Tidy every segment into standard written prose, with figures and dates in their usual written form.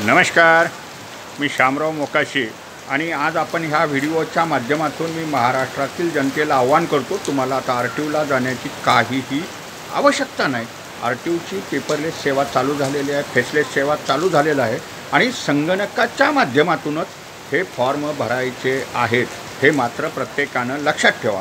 नमस्कार, मी शामराव मोकाशी आणि आज आपण ह्या व्हिडिओच्या माध्यमातून मी महाराष्ट्रातील जनतेला आवाहन करतो, तुम्हाला आता RTOला जाण्याची काहीही आवश्यकता नाही। RTOची पेपरलेस सेवा चालू झालेली आहे, फेसलेस सेवा चालू झालेला आहे आणि संगणकाच्या माध्यमातूनच हे फॉर्म भरायचे आहेत, हे मात्र प्रत्येकानं लक्षात ठेवा।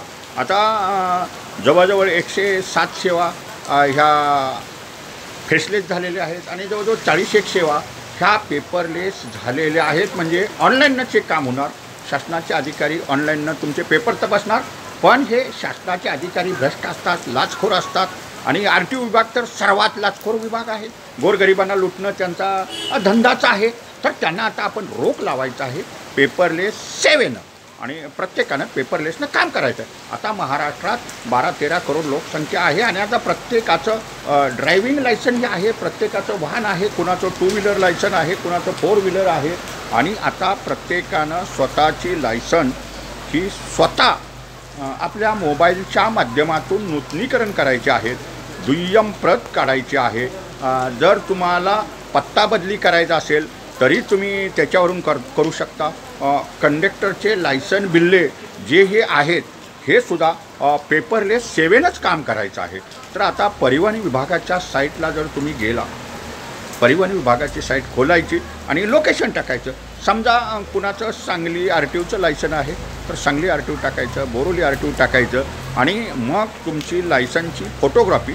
आता जवळजवळ 107 सेवा ह्या फेसलेस झालेल्या आहेत आणि जवळजवळ 41 सेवा ह्या पेपरलेस झालेल्या आहेत। म्हणजे ऑनलाईनच हे काम होणार, शासनाचे अधिकारी ऑनलाईननं तुमचे पेपर तपासणार। पण हे शासनाचे अधिकारी भ्रष्ट असतात, लाचखोर असतात आणि RTO विभाग तर सर्वात लाचखोर विभाग आहे। गोरगरिबांना लुटणं त्यांचा धंदाच आहे, तर त्यांना आता आपण रोख लावायचा आहे पेपरलेस सेवेनं आणि प्रत्येकानं पेपरलेसनं काम करायचं आहे। आता महाराष्ट्रात 12-13 करोड लोकसंख्या आहे आणि आता प्रत्येकाचं ड्रायव्हिंग लायसन हे आहे, प्रत्येकाचं वाहन आहे, कुणाचं 2 व्हीलर लायसन आहे, कुणाचं 4 व्हीलर आहे आणि आता प्रत्येकानं स्वतःची लायसन ही स्वतः आपल्या मोबाईलच्या माध्यमातून नूतनीकरण करायचे आहेत, दुय्यम प्रत काढायची आहे। जर तुम्हाला पत्ता बदली करायचा असेल तरी तुम्ही त्याच्यावरून करू शकता। कंडक्टरचे लायसन बिल्ले जे हे आहेत हे सुद्धा पेपरलेस सेवेनंच काम करायचं आहे। तर आता परिवहन विभागाच्या साईटला जर तुम्ही गेला, परिवहन विभागाची साईट खोलायची आणि लोकेशन टाकायचं। समजा कुणाचं सांगली RTOचं लायसन आहे तर सांगली RTO टाकायचं, बोरोली RTO टाकायचं आणि मग तुमची लायसनची फोटोग्राफी,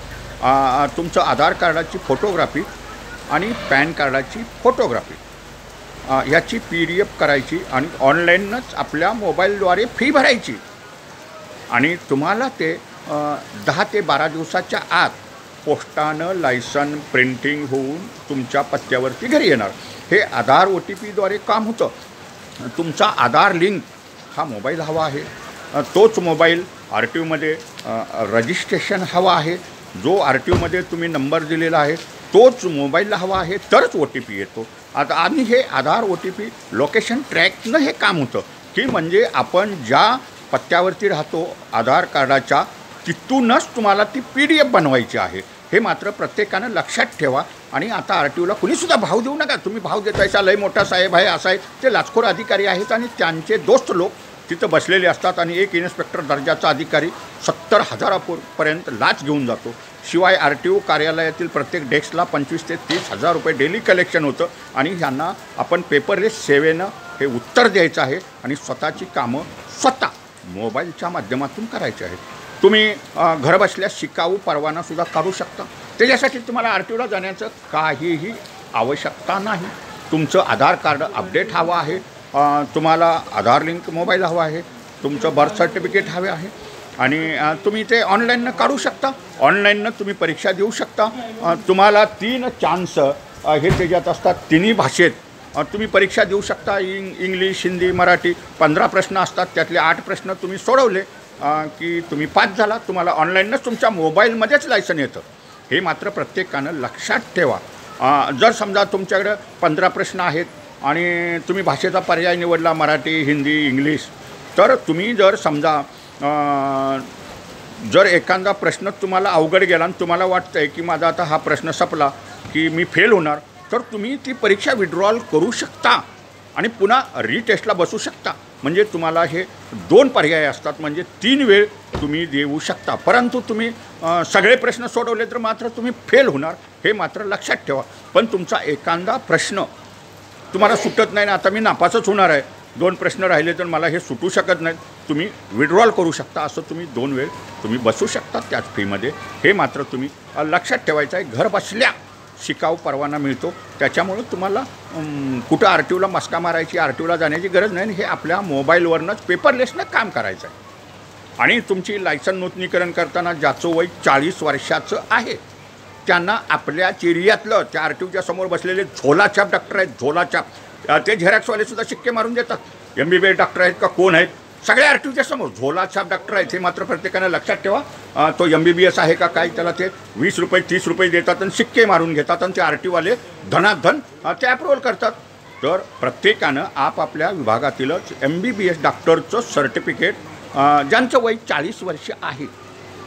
तुमचं आधार कार्डाची फोटोग्राफी आणि पॅन कार्डाची फोटोग्राफी याची PDF करायची आणि ऑनलाईनच आपल्या मोबाईलद्वारे फी भरायची आणि तुम्हाला ते 10 ते 12 दिवसाच्या आत पोस्टानं लायसन प्रिंटिंग होऊन तुमच्या पत्त्यावरती घरी येणार। हे आधार OTPद्वारे काम होतं। तुमचा आधार लिंक हा मोबाईल हवा आहे, तोच मोबाईल RTOमध्ये रजिस्ट्रेशन हवा आहे, जो RTOमध्ये तुम्ही नंबर दिलेला आहे तोच मोबाईलला हवा आहे, तरच OTP येतो। आता आणि हे आधार OTP लोकेशन ट्रॅकनं हे काम होतं की म्हणजे आपण ज्या पत्त्यावरती राहतो आधार कार्डाच्या तिथूनच तुम्हाला ती PDF बनवायची आहे, हे मात्र प्रत्येकानं लक्षात ठेवा। आणि आता RTOला कुणीसुद्धा भाव देऊ नका, तुम्ही भाव देतायचा लय मोठा साहेब आहे असा आहे, ते लाचखोर अधिकारी आहेत आणि त्यांचे दोस्त लोक तिथं बसलेले असतात आणि एक इन्स्पेक्टर दर्जाचा अधिकारी 70,000पर्यंत लाच घेऊन जातो। शिवाय RTO कार्यालयातील प्रत्येक डेस्कला 25,000 ते 30,000 रुपये डेली कलेक्शन होतं आणि ह्यांना आपण पेपरलेस सेवेनं हे उत्तर द्यायचं आहे आणि स्वतःची कामं स्वतः मोबाईलच्या माध्यमातून करायची आहेत। तुम्ही घरबसल्या शिकाऊ परवानासुद्धा काढू शकता, त्याच्यासाठी तुम्हाला RTOला जाण्याचं काहीही आवश्यकता नाही। तुमचं आधार कार्ड अपडेट हवं आहे, तुम्हाला आधार लिंक मोबाईल हवा आहे, तुमचं बर्थ सर्टिफिकेट हवे आहे आणि तुम्ही ते ऑनलाईननं काढू शकता। ऑनलाईननं तुम्ही परीक्षा देऊ शकता। तुम्हाला 3 चान्स हे त्याच्यात असतात, तिन्ही भाषेत तुम्ही परीक्षा देऊ शकता। इंग्लिश, हिंदी, मराठी 15 प्रश्न असतात, त्यातले 8 प्रश्न तुम्ही सोडवले की तुम्ही पास झाला। तुम्हाला ऑनलाईनच तुमच्या मोबाईलमध्येच लायसन येतं, हे मात्र प्रत्येकानं लक्षात ठेवा। जर समजा तुमच्याकडे 15 प्रश्न आहेत आणि तुम्ही भाषेचा पर्याय निवडला मराठी, हिंदी, इंग्लिश, तर तुम्ही जर समजा जर एखादा प्रश्न तुम्हाला अवघड गेला आणि तुम्हाला वाटतं आहे की माझा आता हा प्रश्न संपला की मी फेल होणार, तर तुम्ही ती परीक्षा विड्रॉल करू शकता आणि पुन्हा रिटेस्टला बसू शकता। म्हणजे तुम्हाला हे 2 पर्याय असतात, म्हणजे 3 वेळ तुम्ही देऊ शकता। परंतु तुम्ही सगळे प्रश्न सोडवले तर मात्र तुम्ही फेल होणार, हे मात्र लक्षात ठेवा। पण तुमचा एखादा प्रश्न तुम्हाला सुटत नाही ना, आता मी नापासच होणार आहे, 2 प्रश्न राहिले तर मला हे सुटू शकत नाहीत, तुम्ही विड्रॉल करू शकता। असं तुम्ही 2 वेळ तुम्ही बसू शकता त्याच फीमध्ये, हे मात्र तुम्ही लक्षात ठेवायचं आहे। घर बसल्या शिकाऊ परवाना मिळतो, त्याच्यामुळे तुम्हाला कुठं RTOला मस्का मारायची, RTOला जाण्याची गरज नाही, हे आपल्या मोबाईलवरनंच पेपरलेसनं काम करायचं आहे। आणि तुमची लायसन नूतनीकरण करताना ज्याचं वय 40 वर्षाचं आहे त्यांना आपल्या चिरियातलं त्या RTOच्या समोर बसलेले झोलाछाप डॉक्टर आहेत, झोलाछाप, ते झेरॉक्सवालेसुद्धा शिक्के मारून देतात। MBBS डॉक्टर आहेत का कोण आहेत, सगळे RTOच्या समोर झोलाछाप डॉक्टर आहेत, हे मात्र प्रत्येकानं लक्षात ठेवा। तो MBBS आहे का काय, त्याला ते 20 रुपये 30 रुपये देतात आणि शिक्के मारून घेतात आणि ते RTOवाले धनाधन ते अप्रूव्हल करतात। तर प्रत्येकानं आपापल्या विभागातीलच MBBS डॉक्टरचं सर्टिफिकेट ज्यांचं वय 40 वर्ष आहे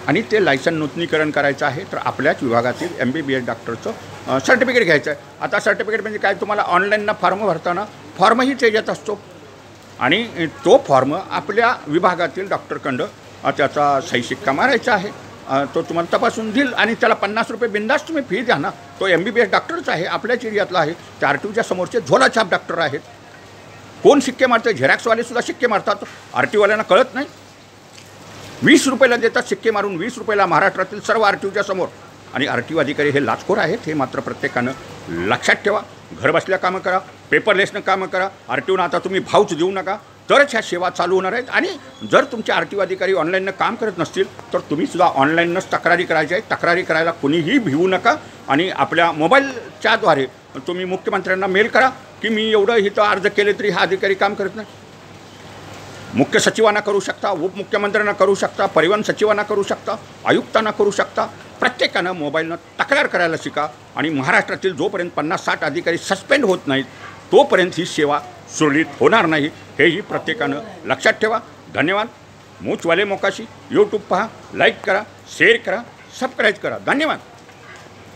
आणि ते लायसन नूतनीकरण करायचं आहे तर आपल्याच विभागातील MBBS डॉक्टरचं सर्टिफिकेट घ्यायचं आहे. आता सर्टिफिकेट म्हणजे काय, तुम्हाला ऑनलाईनना फॉर्म भरताना फॉर्मही त्याच्यात असतो आणि तो फॉर्म आपल्या विभागातील डॉक्टरकडं त्याचा सही शिक्का मारायचा आहे. तो तुम्हाला तपासून देईल आणि त्याला 50 रुपये बिंदास तुम्ही फी द्या ना. तो MBBS डॉक्टरच आहे, आपल्याच एरियातला आहे. ते RTOच्या समोरचे झोलाछाप डॉक्टर आहेत. कोण शिक्के मारतं? झेरॉक्सवालेसुद्धा शिक्के मारतात. RTOवाल्यांना कळत नाही. 20 रुपयाला देतात शिक्के मारून, 20 रुपयाला महाराष्ट्रातील सर्व RTOच्या समोर. आणि RTO अधिकारी हे लाचखोर आहेत, हे मात्र प्रत्येकानं लक्षात ठेवा. घर बसल्या कामं करा, पेपरलेसनं कामं करा. RTOनं आता तुम्ही भावच देऊ नका, तरच ह्या सेवा चालू होणार आहेत. आणि जर तुमचे RTO अधिकारी ऑनलाईननं काम करत नसतील तर तुम्हीसुद्धा ऑनलाईनच तक्रारी करायची आहे. तक्रारी करायला कुणीही भिवू नका आणि आपल्या मोबाईलच्याद्वारे तुम्ही मुख्यमंत्र्यांना मेल करा की मी एवढं इथं अर्ज केले तरी हा अधिकारी काम करत नाही. मुख्य सचिवांना करू शकता, उपमुख्यमंत्र्यांना करू शकता, परिवहन सचिवांना करू शकता, आयुक्तांना करू शकता. प्रत्येकानं मोबाईलनं तक्रार करायला शिका. आणि महाराष्ट्रातील जोपर्यंत 50-60 अधिकारी सस्पेंड होत नाहीत तोपर्यंत ही सेवा सुरळीत होणार नाही, हेही प्रत्येकानं लक्षात ठेवा. धन्यवाद. मूचवाले मोकाशी यूट्यूब पहा, लाईक करा, शेअर करा, सबस्क्राईब करा. धन्यवाद.